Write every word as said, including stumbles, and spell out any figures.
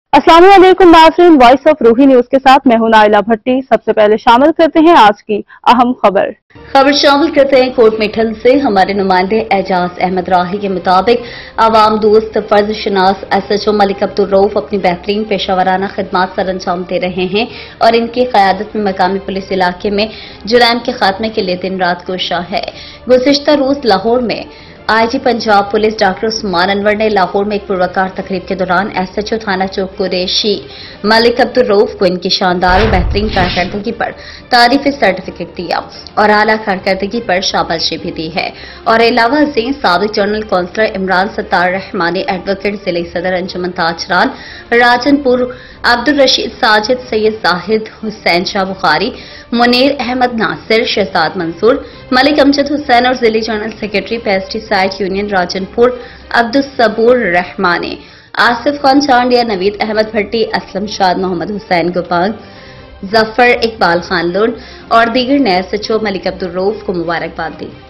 अस्सलाम वालेकुम नाज़रीन, वॉइस ऑफ रूही न्यूज के साथ मैं हूं नाइला भट्टी। सबसे पहले शामिल करते हैं आज की अहम खबर। खबर शामिल करते हैं कोट मिठल से। हमारे नुमाइंदे एजाज अहमद राही के मुताबिक आवाम दोस्त फर्ज शनास S H O Malik Abdul Rauf अपनी बेहतरीन पेशावराना खिदमात सर अंजाम दे रहे हैं और इनकी क़यादत में मकामी पुलिस इलाके में जुराइम के खात्मे के लिए दिन रात कोशिश है। गुज़िश्ता रोज लाहौर में I G Punjab police doctor Usman Anwar ने लाहौर में एक पुरवकार तकरीब के दौरान एस एच ओ थाना चौक कुरैशी मलिक अब्दुल रऊफ को इनकी शानदार और बेहतरीन कारकर्दगी पर तारीफी सर्टिफिकेट दिया और आला कारकर्दगी पर शाबाशी भी दी है। और अलावा अजीम साबिक general councillor Imran Sattar Rahmani, advocate जिले सदर अंजुमन ताजरान राजनपुर अब्दुल रशीद साजिद, सैयद जाहिद हुसैन शाह बुखारी, मुनीर अहमद नासिर, शहजाद मंसूर, मलिक अमजद हुसैन और जिले general secretary pesticide union Rajanpur Abdul Sabur Rahmani, Asif Khan Chandia, Naveed Ahmed Bhatti, Aslam Shad, Mohammad Hussain Gopang, Zafar Iqbal Khan Lun और दीगर ने S H O Malik Abdul Rauf को मुबारकबाद दी।